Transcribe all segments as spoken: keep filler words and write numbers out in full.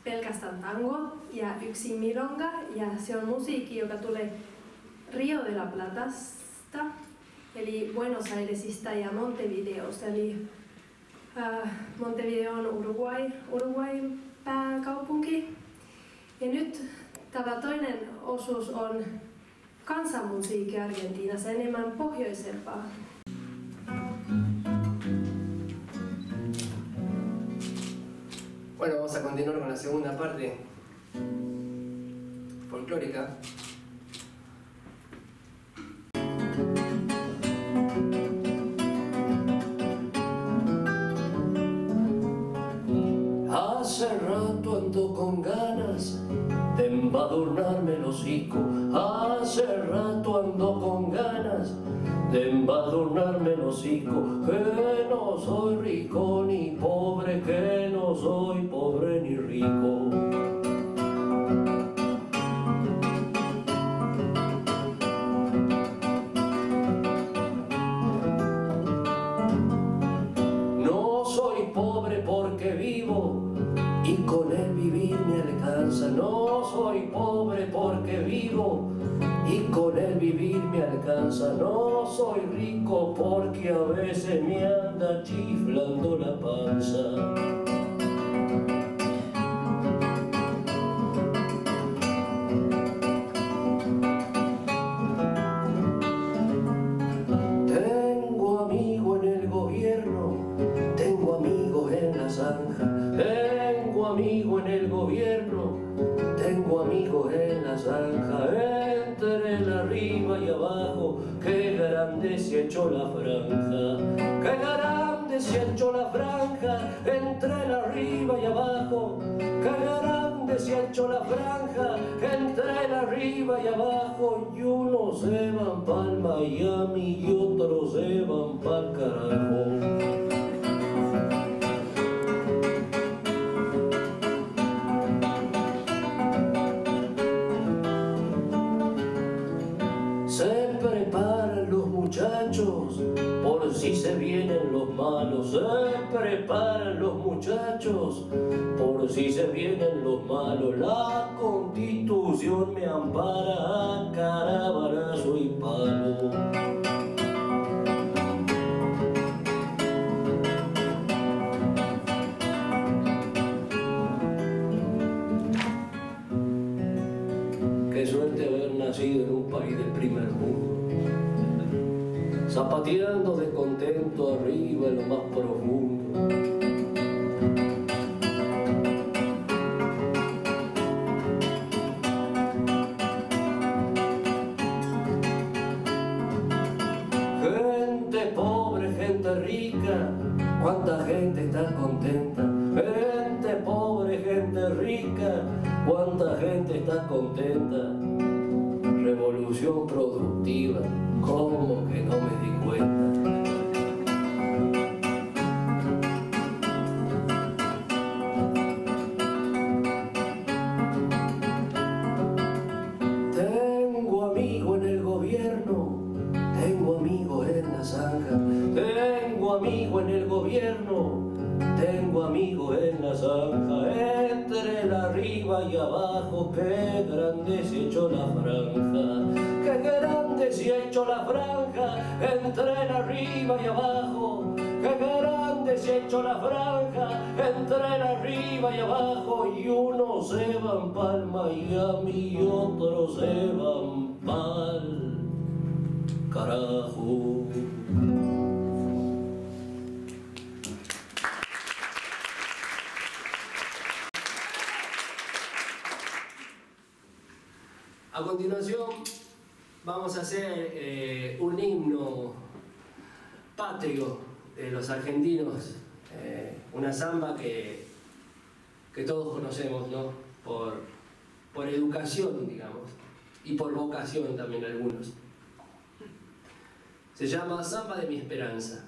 pelkästään tango ja yksi milonga, ja se on musiikki, joka tulee Rio de la Platasta, eli Buenos Airesista ja Montevideosta, eli äh, Montevideo on Uruguay, Uruguayn pääkaupunki. Ja nyt tämä toinen osuus on kansanmusiikki Argentiinassa, enemmän pohjoisempaa. Bueno, vamos a continuar con la segunda parte folclórica. Hace rato ando con ganas de embadurnarme el hocico. Hace rato ando con ganas de embadurnarme el hocico. Que no soy rico ni pobre, que no soy pobre ni rico. No soy pobre porque vivo y con el vivir me alcanza. No soy pobre porque vivo y con el vivir me alcanza. No soy rico porque a veces me anda chiflando la panza. Tengo amigo en el gobierno, tengo amigos en la zanja. Tengo amigo en el gobierno, tengo amigos en la zanja. Entre el arriba y abajo, qué grande se ha hecho la franja. Qué grande se ha hecho la franja, entre el arriba y abajo. Qué grande se ha hecho la franja, entre el arriba y abajo. Y unos se van pa'l Miami y otros se van pa'l carajo. Muchachos, por si se vienen los malos, se preparan los muchachos, por si se vienen los malos. La Constitución me ampara a caravanazo y palo. Qué suerte haber nacido en un país del primer mundo, zapateando de contento arriba en lo más profundo. Gente pobre, gente rica, cuánta gente está contenta. Gente pobre, gente rica, cuánta gente está contenta. Revolución productiva, ¿cómo que no me di cuenta? Tengo amigos en el gobierno, tengo amigos en la zanja. Tengo amigos en el gobierno, tengo amigos en la zanja. Entre el arriba y abajo, qué grande se ha hecho la franja. Qué grande se ha hecho la franja, entre el arriba y abajo. Qué grande se ha hecho la franja, entre el arriba y abajo. Y unos se van pa'l Miami y otros se van pa'l carajo. A continuación vamos a hacer eh, un himno patrio de los argentinos, eh, una samba que, que todos conocemos, ¿no? Por, por educación, digamos, y por vocación también algunos. Se llama Samba de mi Esperanza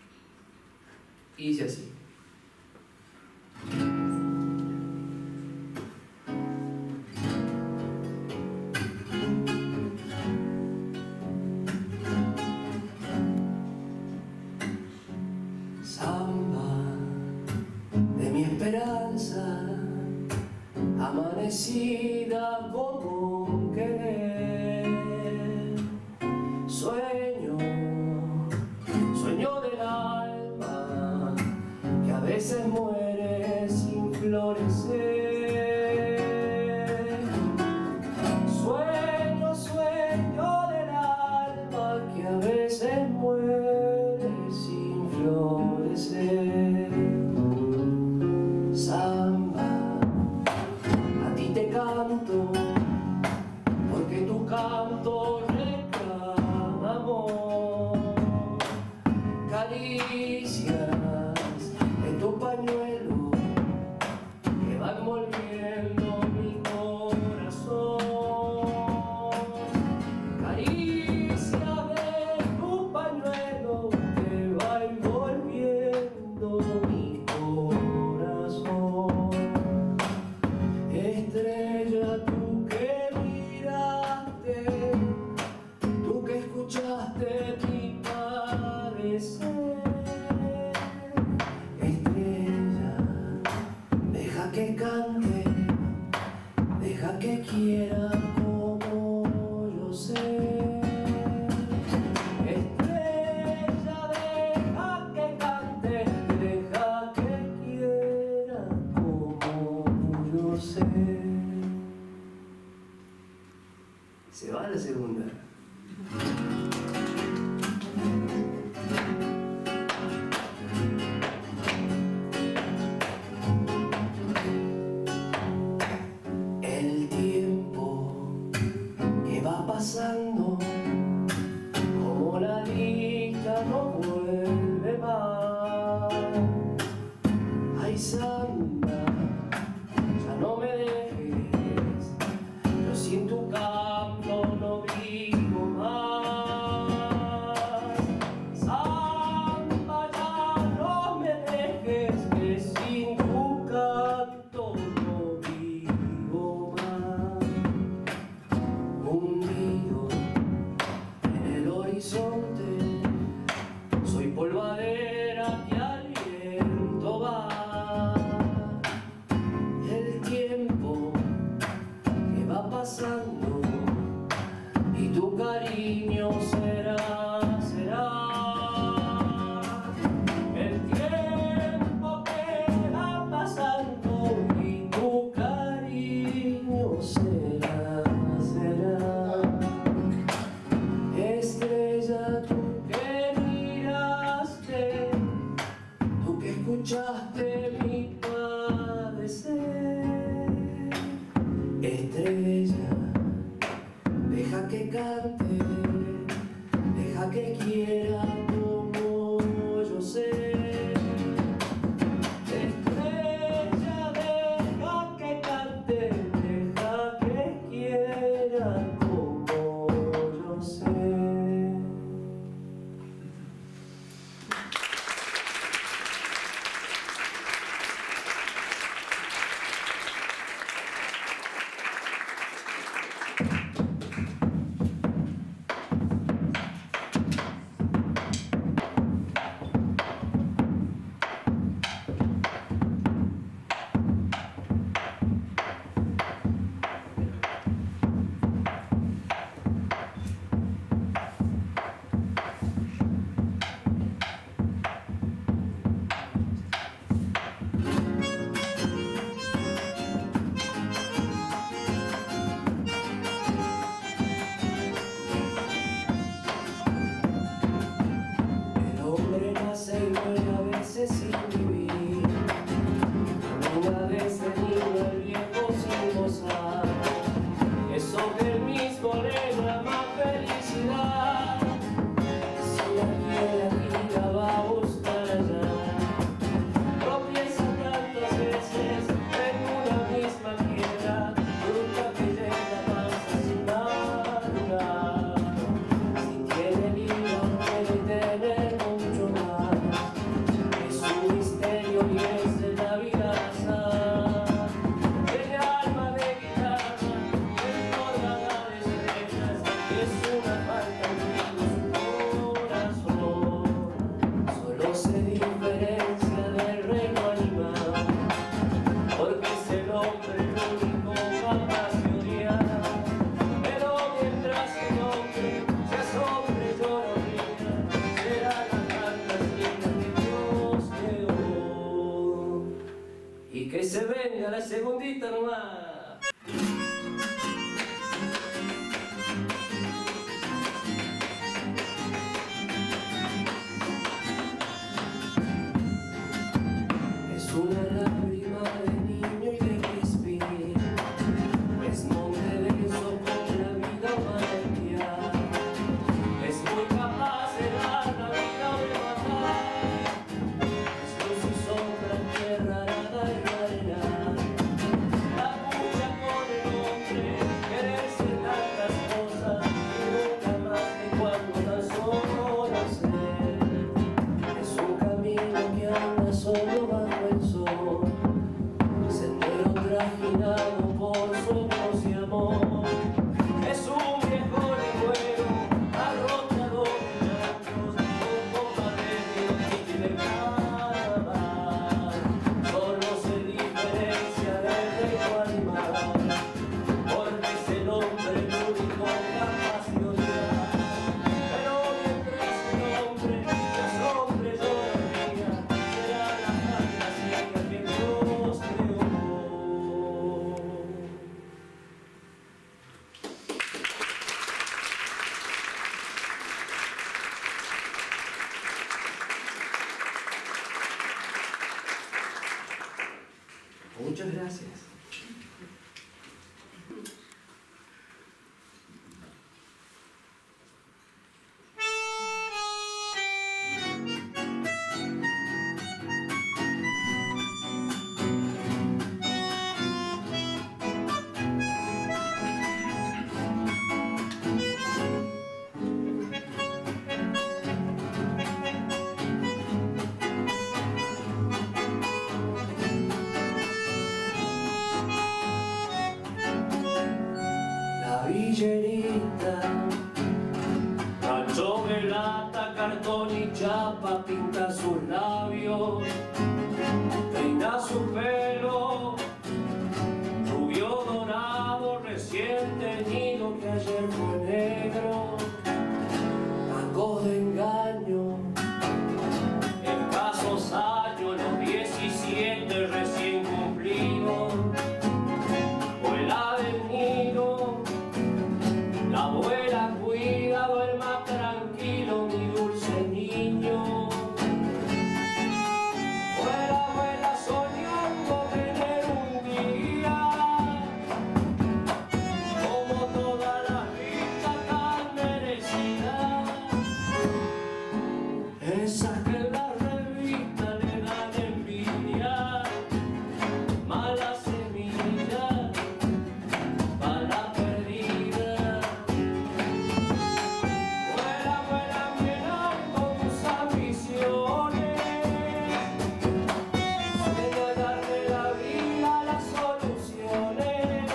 y dice así. decida cómo querer. Sueño, sueño del alma que a veces muere sin florecer. Sueño, sueño del alma que a veces muere sin florecer. Samba, a ti te canto porque tu canto reclama amor. Caricias en tu pañuelo que van volviendo mi corazón. Caricias de tu pañuelo que van volviendo mi corazón. Estrella, tú que miraste, tú que escuchaste mi padecer. Estrella, deja que cante, deja que quiera como yo sé. Estrella, deja que cante, deja que quiera como yo sé. Se va la segunda. El tiempo que va pasando, como la dicha no vuelve más. Ay, samba, ya no me dejes, yo sin tu canto no vivo más. Samba, ya no me dejes, que sin tu canto no vivo más. Hundido en el horizonte, soy polvadera que al viento va. El tiempo que va pasando y tu cariño será, será. El tiempo que va pasando y tu cariño será, será. Estrella, tú que miraste, tú que escuchaste mi padecer. Estrella, deja que cante, deja que quiera como yo sé. Estrella, deja que cante, deja que quiera como yo sé. villerita. Rancho de lata, cartón y chapa, pinta sus labios, peina su pelo, rubio dorado, recién teñido que ayer fue negro. Tacos de engaño, escasos años, los diecisiete recién cumplidos. Vuela del nido, la abuela cuida, duerma tranquilo, mi dulce niño. Vuela, vuela soñando tener un día como todas las vistas tan merecidas. Esas que en la revista le dan envidia, mala semilla para la perdida. Vuela, vuela bien alto tus ambiciones, sueña darle la vida las soluciones,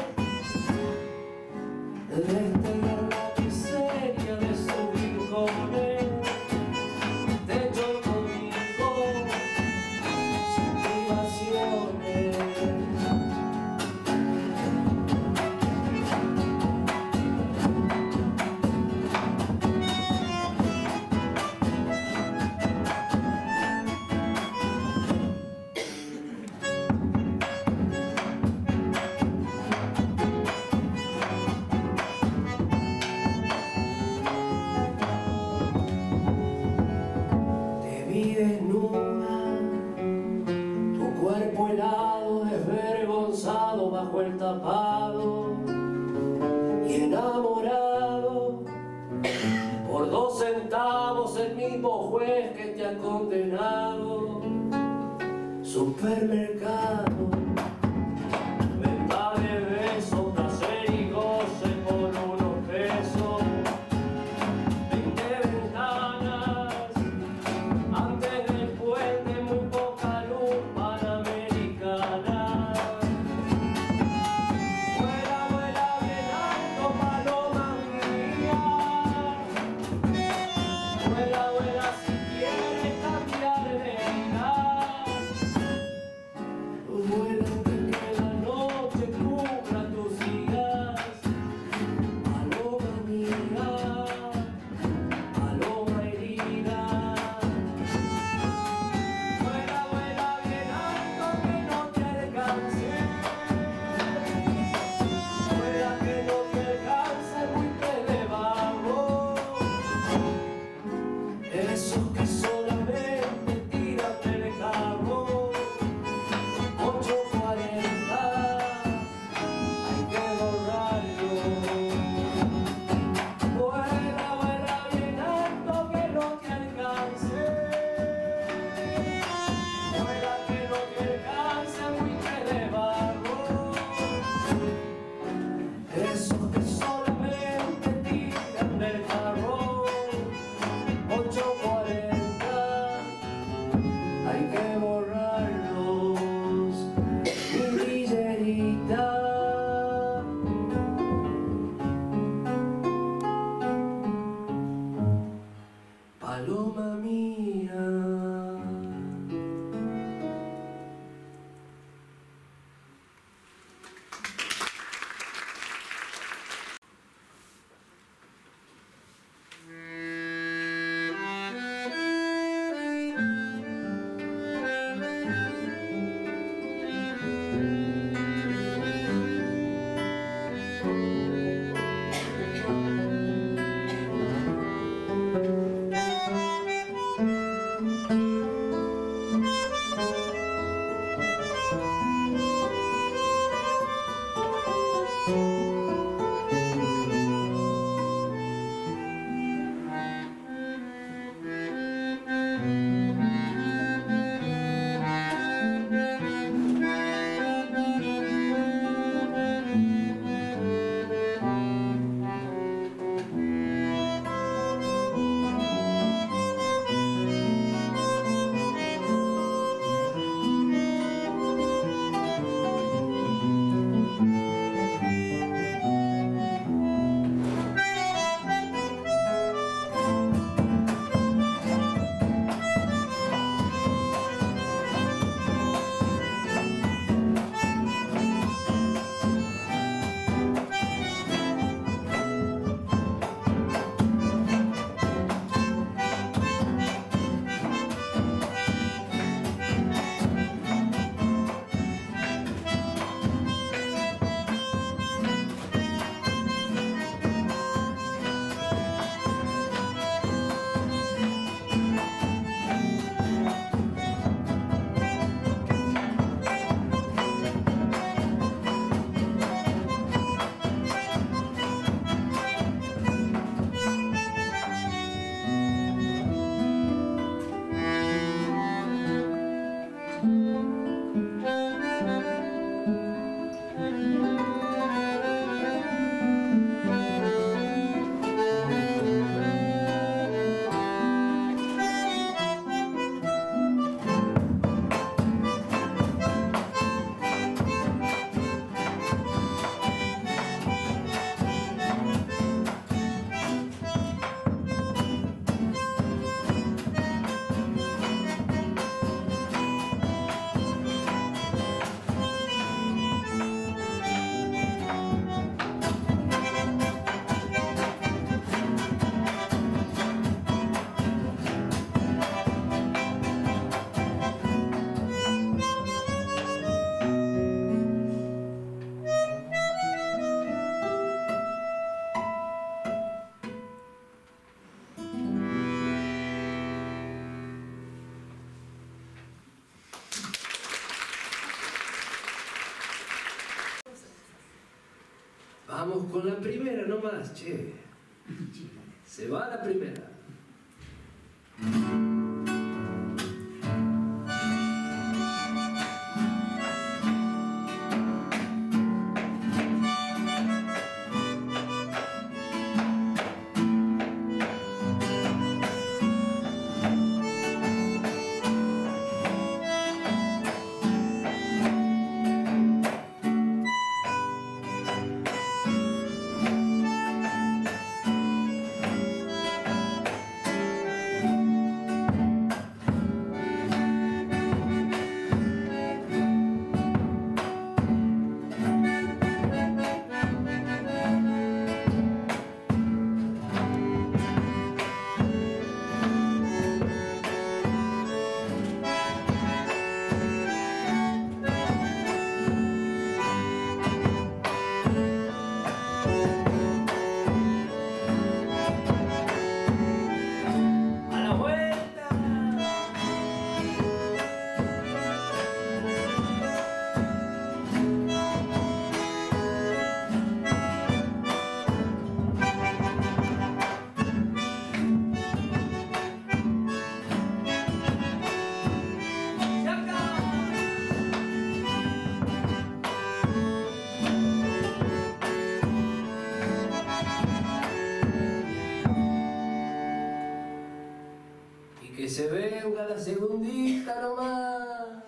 desterrar la miseria de sus rincones. Te echo conmigo sin privaciones. Te vi desnuda, tu cuerpo helado, desvergonzado bajo el tapado y enamorado por dos centavos el mismo juez que te ha condenado. Supermercado, venta de besos, placer y goce por unos pesos. Veinte ventanas antes del puente, muy poca luz panamericana. Vuela, vuela bien alto, paloma mía. Vuela, vuela si quieres cambiar de vida. Vuela antes que la noche cubra tus días. Paloma mía, paloma herida. Vuela, vuela bien alto que no te alcance. Vuela que no te alcance, buitre de vago. Esos que solamente tiran del carro. ocho cuarenta, hay que borrarlo. Vuela, vuela bien alto que no te alcance. Vuela que no te alcance, buitre de barro. Esos que solamente tiran del carro. ocho cuarenta, hay que borrarlos. Mi villerita. Paloma mía. Vamos con la primera nomás, che. Se va la primera. Que se venga la segundita nomás.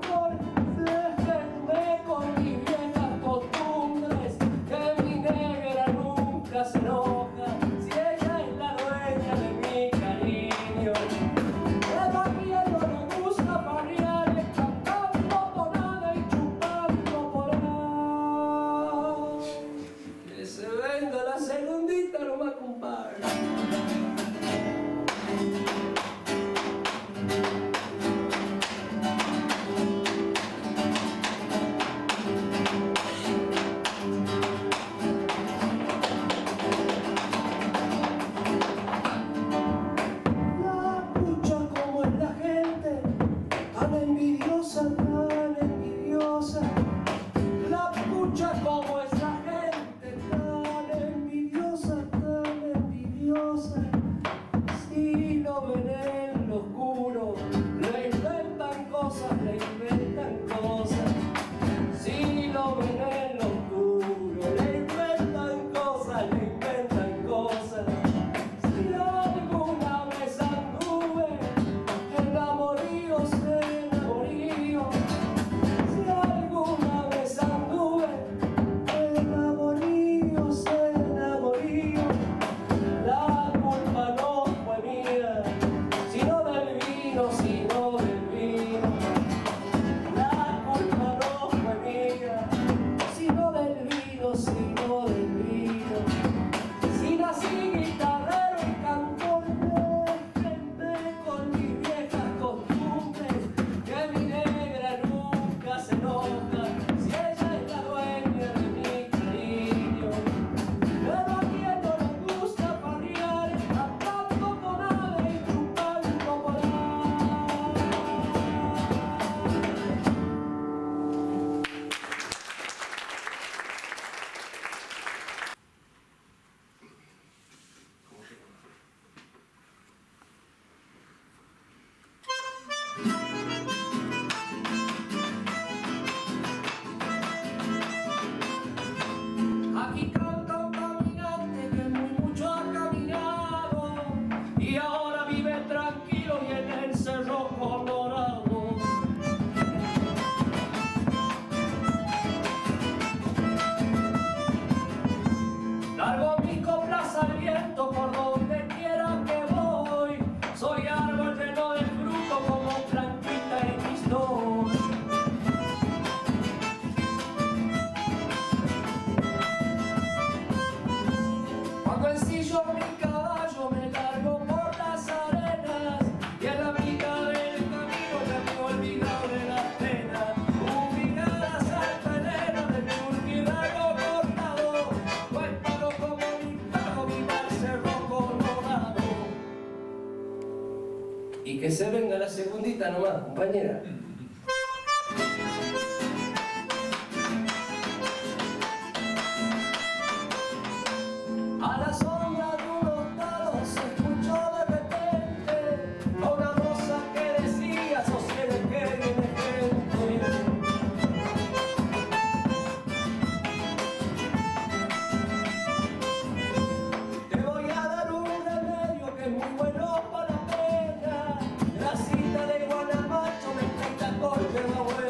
Con mis viejas costumbres, que mi negra Que se venga la segundita nomás, compañera. A la sombra de unos palos se escuchó de repente a una moza que decía: sostiene que viene gente. Te voy a dar un remedio que es muy bueno para la pena. Grasita de guanamacho mezclita con hierbabuena.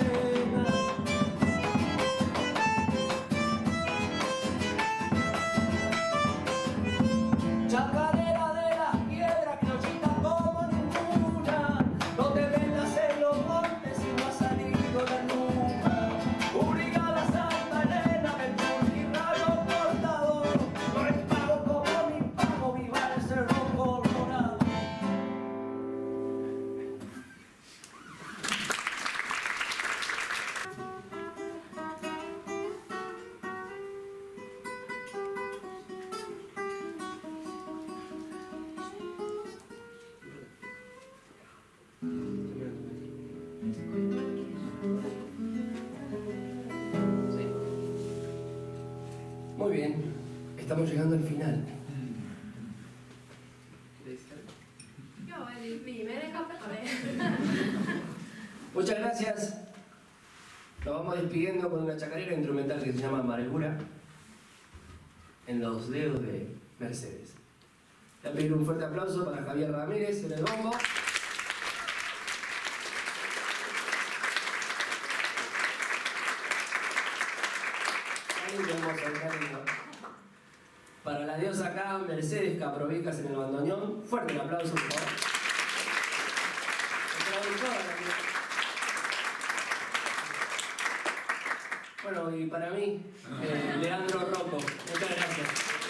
Chacarera de las piedras, criollita como ninguna. No te vendas en los montes si no ha salido la luna. Ubriga la Santa Elena, Beltrán y rayo cortador. No es pago como mi pago, viva el Cerro Colorado. Muy bien, estamos llegando al final. Joo, eli viimeinen kappale. Muchas gracias. Nos vamos despidiendo con una chacarera instrumental que se llama Amargura en los dedos de Mercedes. Voy a pedir un fuerte aplauso para Javier Ramírez en el bombo. Para la diosa acá, Mercedes Caprovicas en el bandoneón. Fuerte el aplauso, por favor. Bueno, y para mí, eh, Leandro Rocco. Muchas gracias.